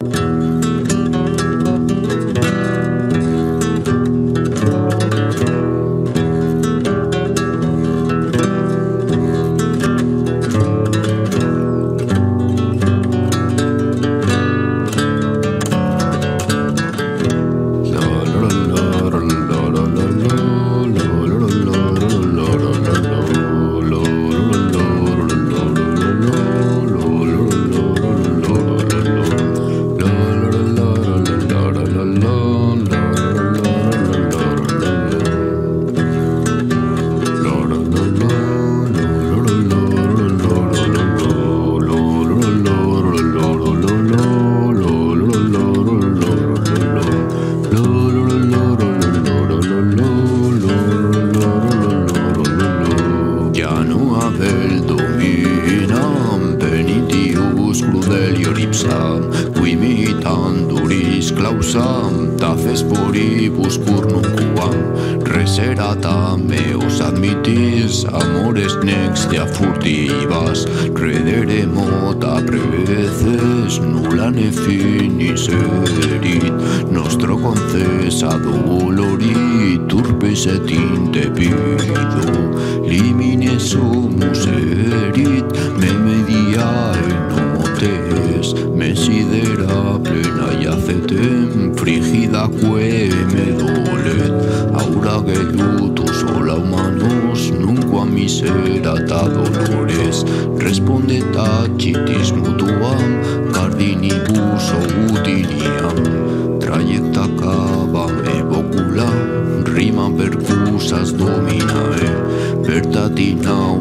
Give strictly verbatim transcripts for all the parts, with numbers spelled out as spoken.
Quimitanduris clausam, tafes poribus curnuncuam, reserata meos admitis, amores nextia furtivas, redere mota preces, nulla ne finis erit, nostro concesa dolorit, urbes et intepido, limine sumus erit, me mediae notes, mesidera plena iacetem, frigidaque me dolet, aura gelutu sola humanos, nunquam miserata dolores, responde tacitis mutuam, cardinibus utiliam, trayecta cabam evoculam, rima percusas dominae, vertatin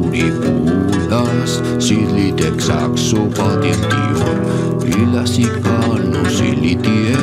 auriculas, sit litex axo patientior, ilas icanos ilitier,